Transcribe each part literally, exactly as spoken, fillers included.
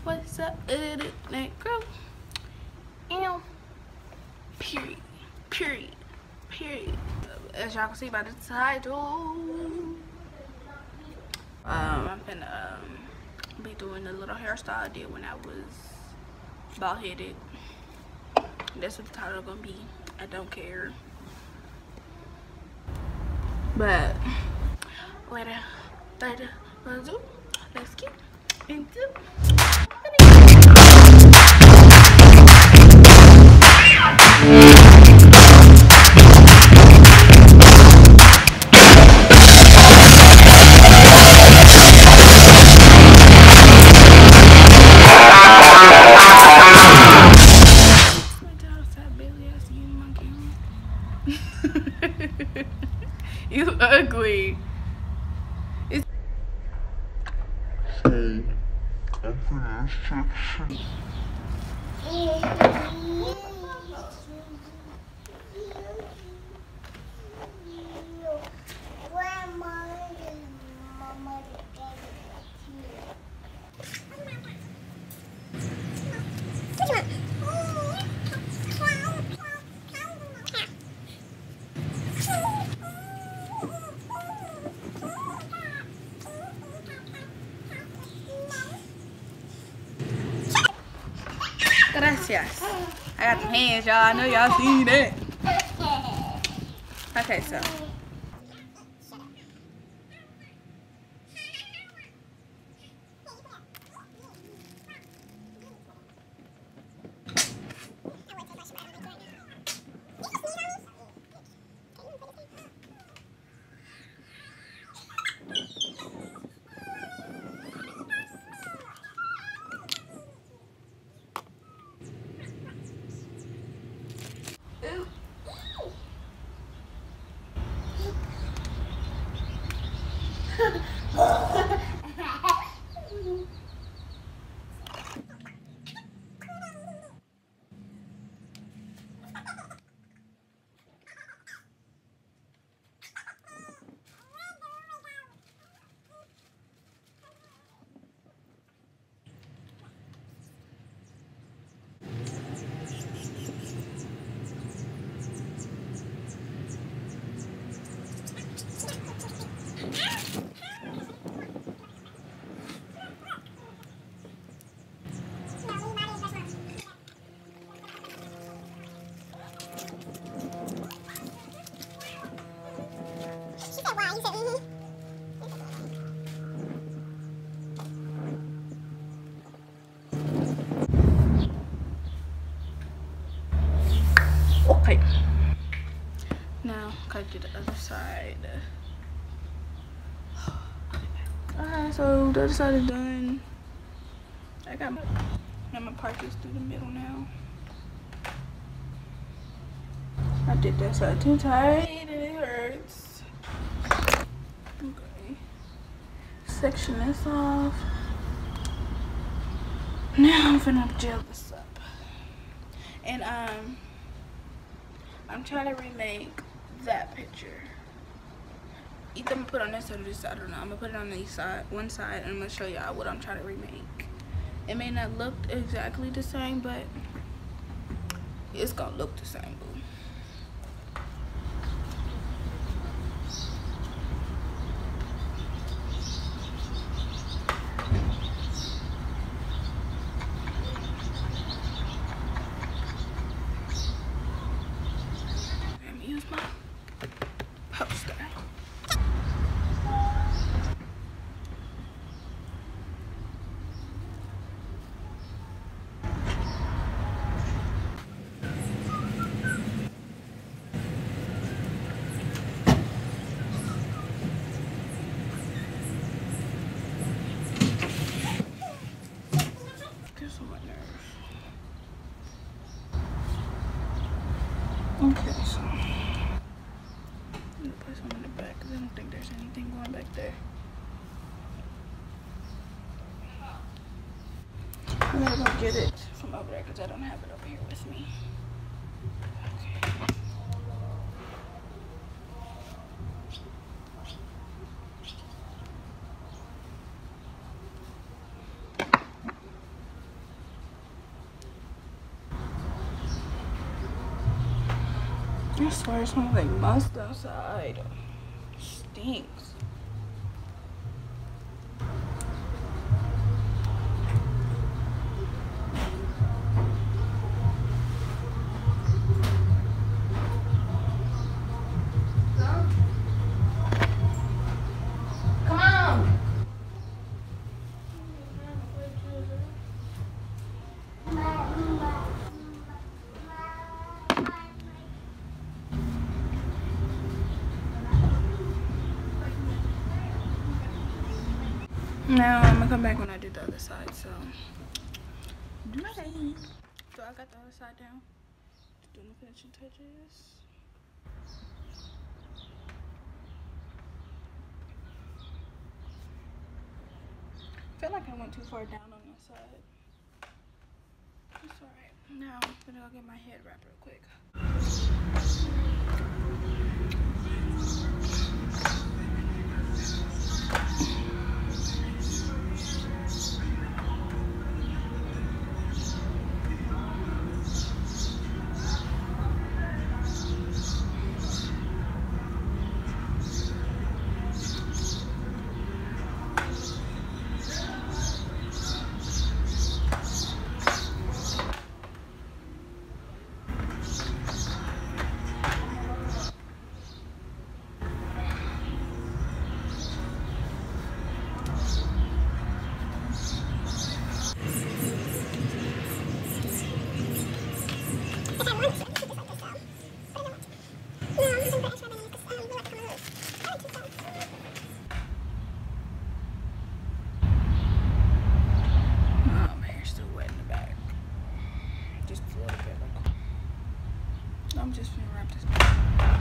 What's up, internet girl? Ew. Period. Period. Period. As y'all can see by the title, um, I'm finna um, be doing the little hairstyle I did when I was bald headed. That's what the title is gonna be. I don't care. But later, later, let's do. Let's get into it. You ugly. It's Hey, I'm finished. gracias. I got some hands, y'all. I know y'all seen that. Okay, so. Okay. Now, cut to the other side. Alright, so the other side is done. I got my, got my part this through the middle now. I did that side too tight and it hurts. Okay. Section this off. Now I'm finna gel this up. And um I'm trying to remake that picture. Either I'm gonna put it on this side or this side, I don't know. I'm gonna put it on the side, one side, and I'm gonna show y'all what I'm trying to remake. It may not look exactly the same, but it's gonna look the same, boo. Let me use my poster. Okay, so I'm gonna put some in the back because I don't think there's anything going back there. I'm gonna go get it from over there because I don't have it over here with me. Okay. I swear it smells like must outside. Stinks. Come on. Now I'm gonna come back when I do the other side. So, do that. So I got the other side down. Just doing the finishing touches. I feel like I went too far down on this side. It's alright. Now I'm gonna go get my head wrapped real quick. I'm just gonna wrap this back.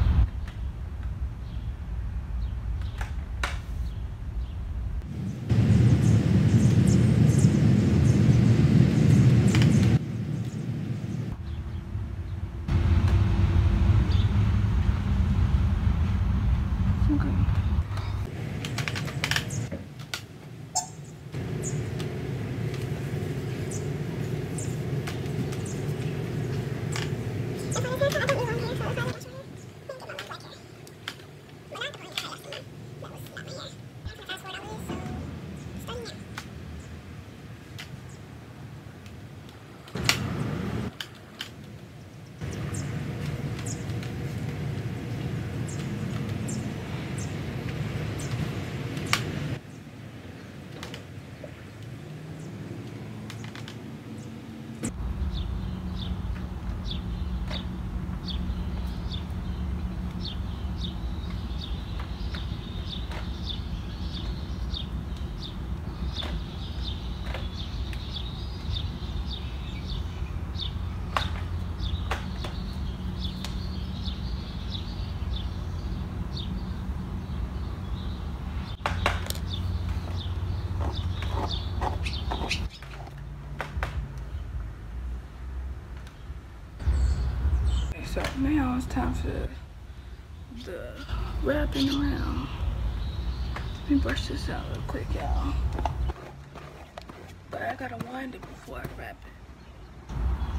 So now it's time for the wrapping around. Let me brush this out real quick, y'all. But I gotta wind it before I wrap it.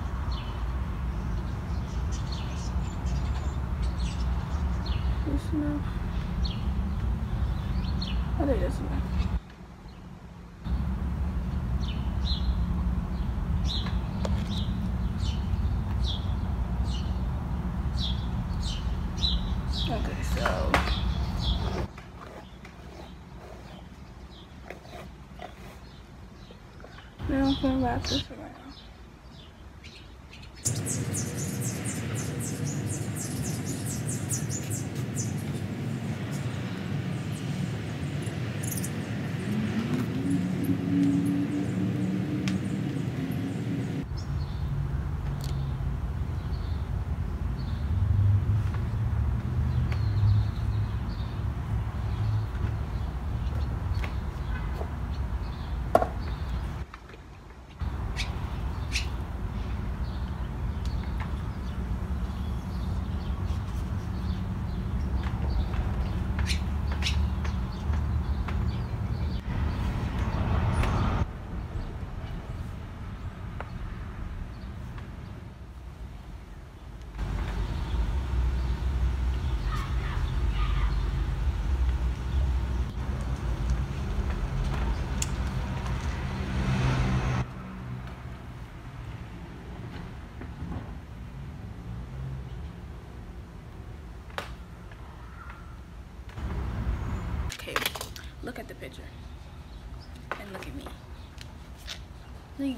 This enough? I think that's enough. Okay, so now I'm gonna wrap this around. at the picture. And look at me. Like,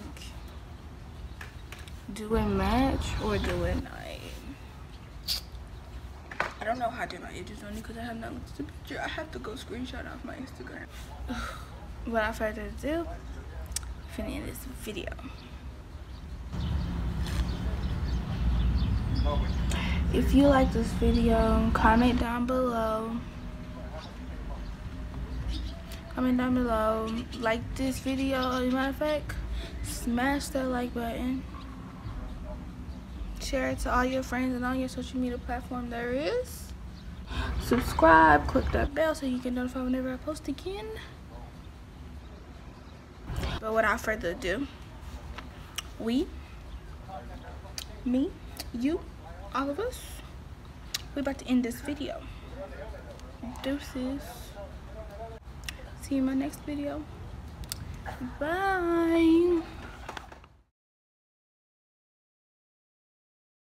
do it match or do it night? I don't know how to do my edges on it because I have not looked at the picture. I have to go screenshot off my Instagram. Without further ado, finish this video. If you like this video, comment down below. Comment down below. Like this video. As a matter of fact, smash that like button. Share it to all your friends and all your social media platform there is. Subscribe, click that bell so you get notified whenever I post again. But without further ado, we, me, you, all of us, we about to end this video. Deuces. See you in my next video. Bye.